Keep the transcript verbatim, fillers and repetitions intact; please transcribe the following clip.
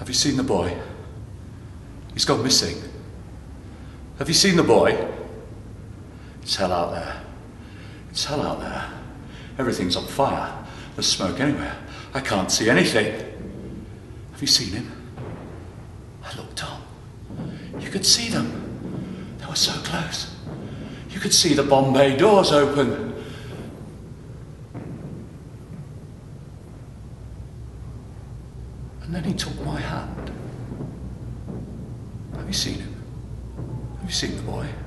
Have you seen the boy? He's gone missing. Have you seen the boy? It's hell out there. It's hell out there. Everything's on fire. There's smoke anywhere. I can't see anything. Have you seen him? I looked up. You could see them. They were so close. You could see the Bombay doors open. And then he took my hand. Have you seen him? Have you seen the boy?